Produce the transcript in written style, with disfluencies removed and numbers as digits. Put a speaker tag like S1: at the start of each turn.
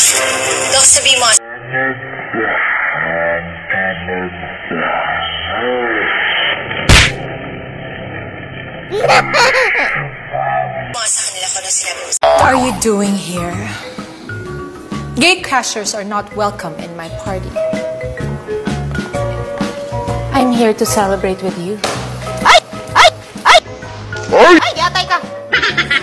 S1: Dok, sabi mo.
S2: What are you doing here? Gay crashers are not welcome in my party. I'm here to celebrate with you.
S3: Ay! Ay! Ay! Ay! Ay! Yatay ka!